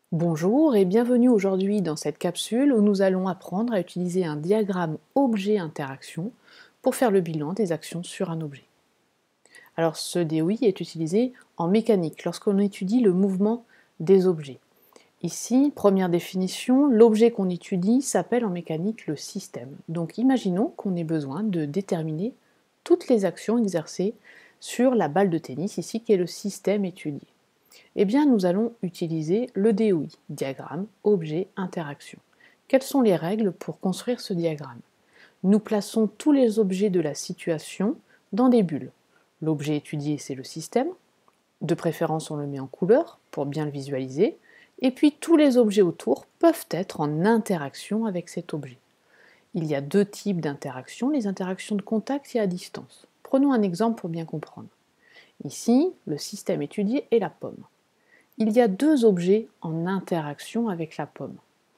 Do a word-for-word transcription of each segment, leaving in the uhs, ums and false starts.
Bonjour et bienvenue aujourd'hui dans cette capsule où nous allons apprendre à utiliser un diagramme objet-interaction pour faire le bilan des actions sur un objet. Alors ce D O I est utilisé en mécanique lorsqu'on étudie le mouvement des objets. Ici, première définition, l'objet qu'on étudie s'appelle en mécanique le système. Donc imaginons qu'on ait besoin de déterminer toutes les actions exercées sur la balle de tennis ici qui est le système étudié. Eh bien, nous allons utiliser le D O I, diagramme, objet, interaction. Quelles sont les règles pour construire ce diagramme? Nous plaçons tous les objets de la situation dans des bulles. L'objet étudié, c'est le système. De préférence, on le met en couleur pour bien le visualiser. Et puis, tous les objets autour peuvent être en interaction avec cet objet. Il y a deux types d'interactions, les interactions de contact et à distance. Prenons un exemple pour bien comprendre. Ici, le système étudié est la pomme. Il y a deux objets en interaction avec la pomme.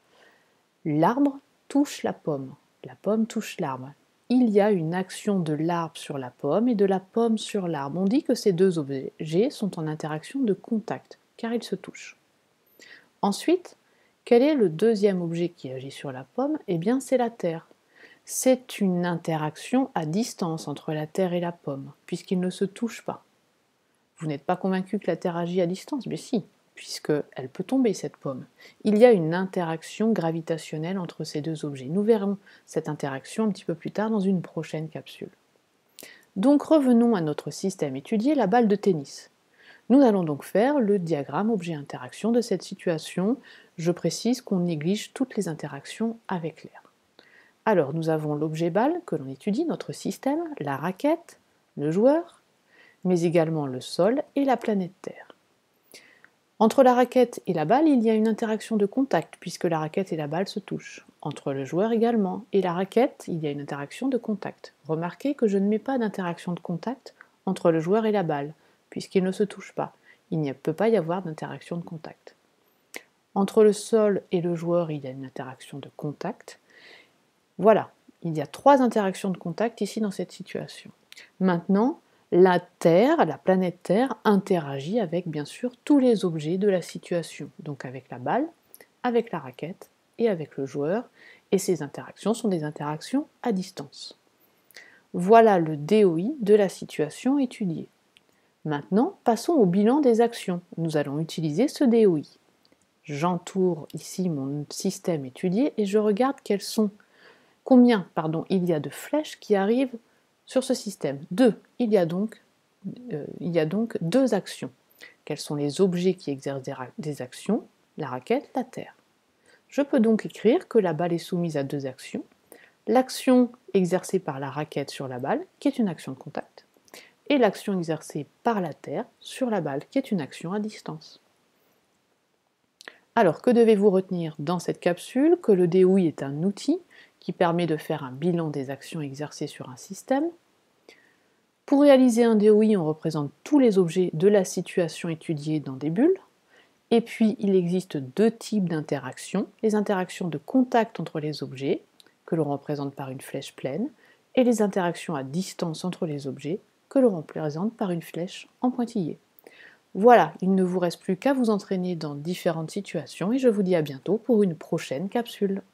L'arbre touche la pomme, la pomme touche l'arbre. Il y a une action de l'arbre sur la pomme et de la pomme sur l'arbre. On dit que ces deux objets sont en interaction de contact, car ils se touchent. Ensuite, quel est le deuxième objet qui agit sur la pomme? Eh bien, c'est la terre. C'est une interaction à distance entre la terre et la pomme, puisqu'ils ne se touchent pas. Vous n'êtes pas convaincu que la Terre agit à distance? Mais si, puisqu'elle peut tomber, cette pomme. Il y a une interaction gravitationnelle entre ces deux objets. Nous verrons cette interaction un petit peu plus tard dans une prochaine capsule. Donc revenons à notre système étudié, la balle de tennis. Nous allons donc faire le diagramme objet-interaction de cette situation. Je précise qu'on néglige toutes les interactions avec l'air. Alors nous avons l'objet balle que l'on étudie, notre système, la raquette, le joueur, mais également le sol et la planète Terre. Entre la raquette et la balle, il y a une interaction de contact, puisque la raquette et la balle se touchent. Entre le joueur également et la raquette, il y a une interaction de contact. Remarquez que je ne mets pas d'interaction de contact entre le joueur et la balle, puisqu'ils ne se touchent pas. Il ne peut pas y avoir d'interaction de contact. Entre le sol et le joueur, il y a une interaction de contact. Voilà, il y a trois interactions de contact ici dans cette situation. Maintenant, la Terre, la planète Terre, interagit avec bien sûr tous les objets de la situation, donc avec la balle, avec la raquette et avec le joueur, et ces interactions sont des interactions à distance. Voilà le D O I de la situation étudiée. Maintenant, passons au bilan des actions. Nous allons utiliser ce D O I. J'entoure ici mon système étudié et je regarde quels sont, combien pardon, il y a de flèches qui arrivent sur ce système. Deux. Il y a donc, euh, il y a donc deux actions. Quels sont les objets qui exercent des, des actions? La raquette, la terre. Je peux donc écrire que la balle est soumise à deux actions. L'action exercée par la raquette sur la balle, qui est une action de contact, et l'action exercée par la terre sur la balle, qui est une action à distance. Alors, que devez-vous retenir dans cette capsule? Que le D O I est un outil qui permet de faire un bilan des actions exercées sur un système. Pour réaliser un D O I, on représente tous les objets de la situation étudiée dans des bulles. Et puis, il existe deux types d'interactions. Les interactions de contact entre les objets, que l'on représente par une flèche pleine, et les interactions à distance entre les objets, que l'on représente par une flèche en pointillé. Voilà, il ne vous reste plus qu'à vous entraîner dans différentes situations et je vous dis à bientôt pour une prochaine capsule.